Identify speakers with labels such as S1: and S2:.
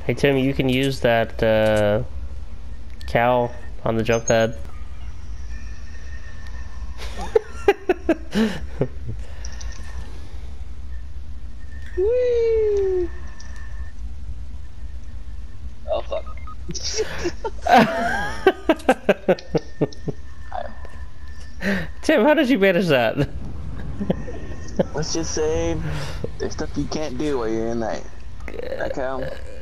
S1: Hey Tim, you can use that cow on the jump pad.
S2: Whee! Oh fuck.
S1: Tim, how did you manage that?
S2: Let's just say there's stuff you can't do while you're in that cow.